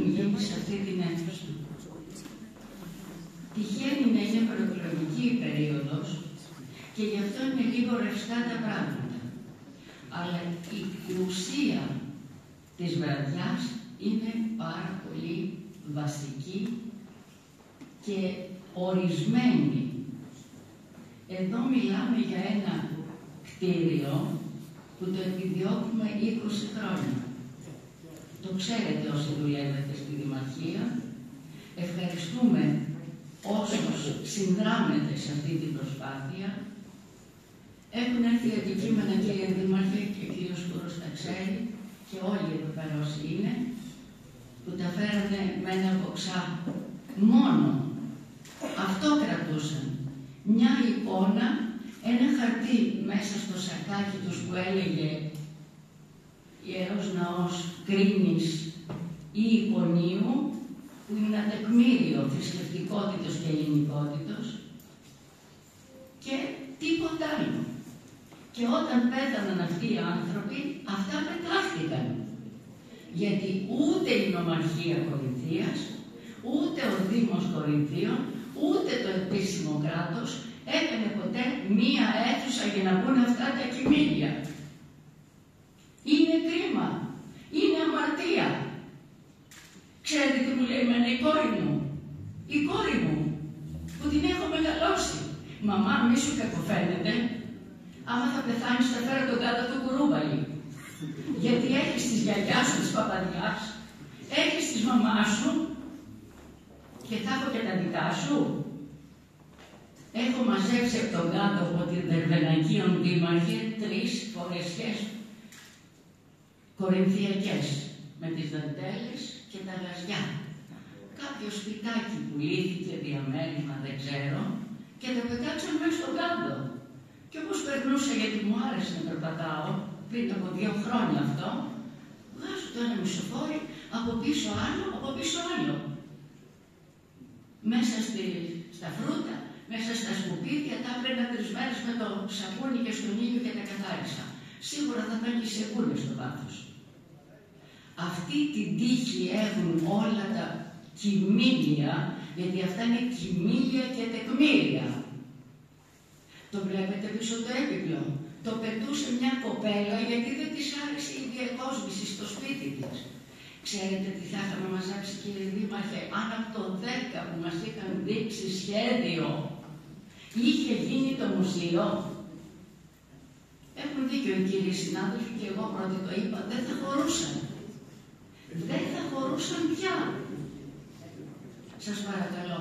γίνει σε αυτή την αίθουσα. Τυχαίνει να είναι προεκλογική η περίοδος και γι' αυτό είναι λίγο ρευστά τα πράγματα. Αλλά η ουσία της βραδιάς είναι πάρα πολύ βασική και ορισμένη. Εδώ μιλάμε για ένα κτίριο που το επιδιώκουμε 20 χρόνια. Το ξέρετε όσοι δουλεύετε στη Δημαρχία. Ευχαριστούμε όσους συνδράμετε σε αυτή την προσπάθεια. Έχουν έρθει αντικείμενα, κύριε Δήμαρχε, και ο κύριος Κούρος τα ξέρει, και όλοι εδώ πέρα όσοι είναι, που τα φέρανε με ένα μποξά μόνο. Αυτό κρατούσαν. Μια εικόνα, ένα χαρτί μέσα στο σακάκι τους που έλεγε Ιερός Ναός Κρίνης ή Ιππονίου, που είναι ένα τεκμήριο θρησκευτικότητος και ελληνικότητος, και τίποτα άλλο. Και όταν πέθαναν αυτοί οι άνθρωποι, αυτά πετάχτηκαν. Γιατί ούτε η Νομαρχία Κορινθίας, ούτε ο Δήμος Κορινθίων, ούτε το επίσημο κράτος έκανε ποτέ μία αίθουσα για να μπουν αυτά τα κοιμήλια. Είναι κρίμα. Είναι αμαρτία. Ξέρετε τι μου λέει εμένα η κόρη μου? Η κόρη μου, που την έχω μεγαλώσει. Μαμά, μη σου κακοφαίνεται. Άμα θα πεθάνεις θα φέρω τον κάτω του κουρούμπαλι. Γιατί έχεις τις γιαγιά σου, της παπαδιάς, έχεις τις μαμά σου και θα έχω και τα δικά σου. Έχω μαζέψει από τον κάτω από την Δερβενακίων Δήμαρχε 3 φορεσιές κορινθιακές με τις δαντέλες και τα γαζιά. Κάποιο σπιτάκι που λύθηκε διαμέρισμα, δεν ξέρω, και τα πετάξαν μέσα στον κάτω. Και όπως περνούσα, γιατί μου άρεσε να περπατάω, πριν από 2 χρόνια αυτό, βγάζω το ένα μισοφόρι, από πίσω άλλο, από πίσω άλλο. Μέσα στα φρούτα, μέσα στα σκουπίδια, τα έπαιρνα 3 μέρες με το σαπούνι και στον ήλιο και τα καθάρισα. Σίγουρα θα ήταν και σεγούνες στο βάθος. Αυτή την τύχη έχουν όλα τα κοιμήλια, γιατί αυτά είναι κοιμήλια και τεκμήρια. Το βλέπετε πίσω το έπιπλο. Το πετούσε μια κοπέλα γιατί δεν της άρεσε η διακόσμηση στο σπίτι της. Ξέρετε τι θα είχαμε μαζέψει, κύριε Δήμαρχε, αν από το 10 που μας είχαν δείξει σχέδιο είχε γίνει το μουσείο? Έχουν δίκιο οι κύριοι συνάδελφοι και εγώ πρώτοι το είπα, δεν θα χωρούσαν. Δεν θα χωρούσαν πια. Σας παρακαλώ,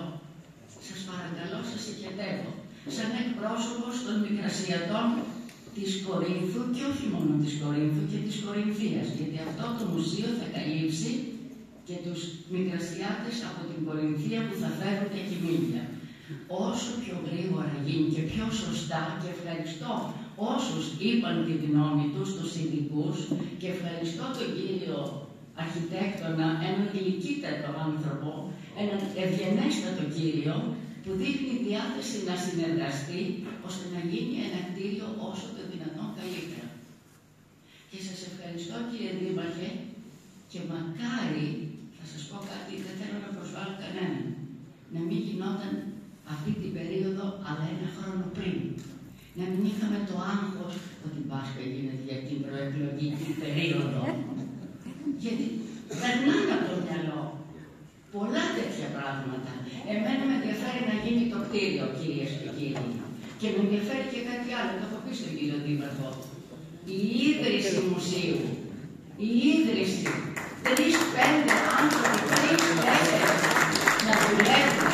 σας ηγετεύω, σαν εκπρόσωπος των Μικρασιατών της Κορίνθου και όχι μόνο της Κορίνθου και της Κορινθίας, γιατί αυτό το μουσείο θα καλύψει και τους Μικρασιάτες από την Κορινθία που θα φέρουν τα κοιμήλια. Όσο πιο γρήγορα γίνει και πιο σωστά, και ευχαριστώ όσους είπαν τη γνώμη τους, τους ειδικούς, και ευχαριστώ τον κύριο αρχιτέκτονα, έναν γλυκύτατο άνθρωπο, έναν ευγενέστατο κύριο, που δείχνει διάθεση να συνεργαστεί, ώστε να γίνει ένα κτίριο όσο το δυνατόν καλύτερα. Και σας ευχαριστώ, κύριε Δήμαρχε, και μακάρι, θα σας πω κάτι, δεν θέλω να προσβάλλω κανέναν, να μην γινόταν αυτή την περίοδο, αλλά 1 χρόνο πριν. Να μην είχαμε το άγχος ότι Πάσχα γίνεται για την προεκλογική περίοδο. Γιατί περνάνε από το μυαλό πολλά τέτοια πράγματα. Εμένα με ενδιαφέρει να γίνει το κτίριο, κυρίες και κύριοι. Και με ενδιαφέρει και κάτι άλλο, το έχω πει στον κύριο Δήμαρχο. Η ίδρυση μουσείου. Η ίδρυση. 3-5 άνθρωποι, 3-4 να δουλεύουν.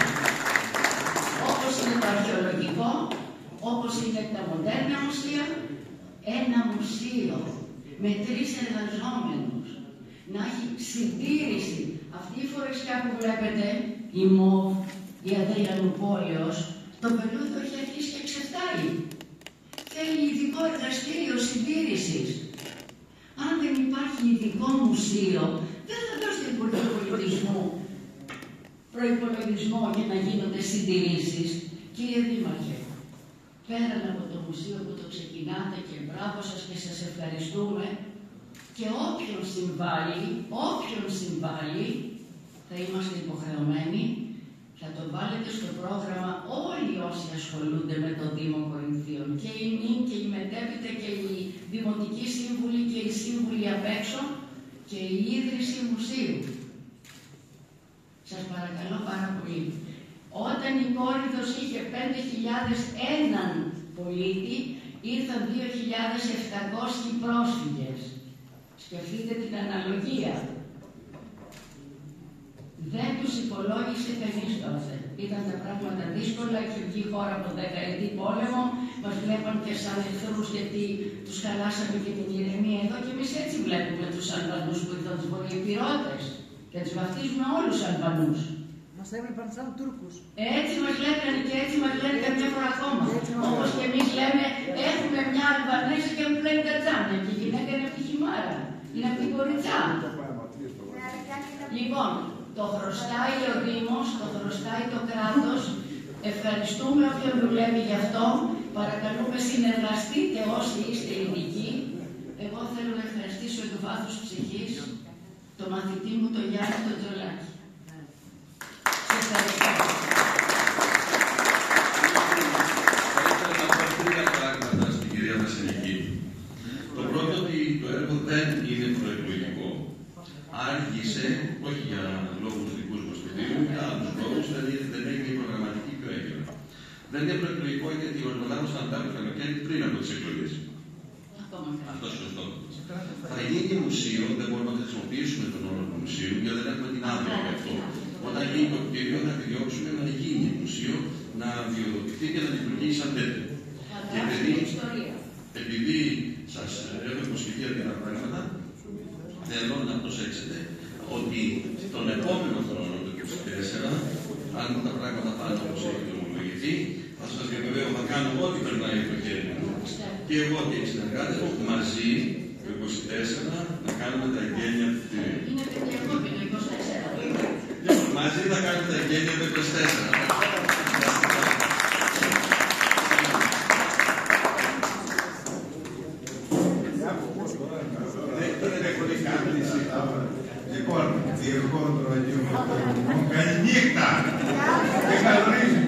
Όπως είναι το αρχαιολογικό, όπως είναι τα μοντέρνα μουσεία. Ένα μουσείο με 3 εργαζόμενους. Να έχει συντήρηση. Αυτή η φορεσιά που βλέπετε, η ΜΟΒ, η Αδριανουπόλεως, το πελούδο έχει αρχίσει και ξεφτάει. Θέλει ειδικό εργαστήριο συντήρησης. Αν δεν υπάρχει ειδικό μουσείο, δεν θα δώσει την πολιτισμού προϋπολογισμό για να γίνονται συντηρήσεις. Κύριε Δήμαρχε, πέραν από το μουσείο που το ξεκινάτε, και μπράβο σας και σας ευχαριστούμε, και όποιον συμβάλλει, θα είμαστε υποχρεωμένοι, θα το βάλετε στο πρόγραμμα όλοι όσοι ασχολούνται με το Δήμο Κορινθίων, και οι νυν και οι μετέπειτα και οι δημοτικοί σύμβουλοι και οι σύμβουλοι απ' έξω και η ίδρυση μουσείου. Σας παρακαλώ πάρα πολύ. Όταν η Κόρινθος είχε 5.001 πολίτη, ήρθαν 2.700 πρόσφυγες. Σκεφτείτε την αναλογία. Δεν τους υπολόγισε κανείς τότε. Ήταν τα πράγματα δύσκολα, είχε βγει η χώρα από 10ετή πόλεμο, μας βλέπαν και σαν εχθρούς γιατί τους χαλάσαμε και την ηρεμία εδώ, και εμείς έτσι βλέπουμε τους Αλβανούς που ήρθαν, τους βορειοπυρώτες, και τους βαφτίζουμε όλους Αλβανούς. Μας έβλεπαν σαν Τούρκους. Έτσι μας λέγανε και έτσι μας λένε καμιά φορά ακόμα. Όπως και εμείς λέμε, έχουμε μια Αλβανέζα και μου πλένει τα τζάμια και η γυναίκα είναι από τη Χιμάρα, είναι από την Κοριτσά. Λοιπόν, το χρωστάει ο Δήμος, το χρωστάει το κράτος. Ευχαριστούμε όποιον δουλεύει γι' αυτό. Παρακαλούμε, συνεργαστείτε όσοι είστε ειδικοί. Εγώ θέλω να ευχαριστήσω εκ βάθους ψυχής το μαθητή μου, τον Γιάννη τον Τζολάκη. Σας ευχαριστώ. Θα ήθελα να πω τρία πράγματα στην κυρία Βασιλική. Το πρώτο, ότι το έργο δεν είναι προεκλογικό. Άργησε, όχι για λόγους δικούς μας του Δήμου, για άλλους λόγους, δεν έγινε η προγραμματική πιο έγκαιρα. Δεν είναι προεκλογικό γιατί οργανώσαμε θα αντάρουν καλοκαίρι πριν από τις εκλογές. Αυτό είναι σωστό. Θα γίνει μουσείο, δεν μπορούμε να χρησιμοποιήσουμε τον όρο του μουσείου, γιατί δεν έχουμε την άδεια γι' αυτό. Όταν γίνει το κτίριο, θα επιδιώξουμε να γίνει μουσείο, να βιοδοτηθεί και να λειτουργήσει σαν τέτοιο. Και επειδή σας έχω υποσχεθεί αρκετά πράγματα, θέλω να προσέξετε ότι τον επόμενο χρόνο, το 2024, αν τα πράγματα πάνε όπως έχει δρομολογηθεί, θα σας διαβεβαίω, θα κάνω ό,τι περνάει από το χέρι μου. Και εγώ και οι συνεργάτες μου μαζί, το 2024, να κάνουμε τα εγγένεια του κτηρίου. Είναι παιδιακό και το 24. Μαζί θα κάνουμε τα εγγένεια του 24. Λοιπόν, διευκόντρο Αγίου Καληνύχτα! Και καλωρίζουμε.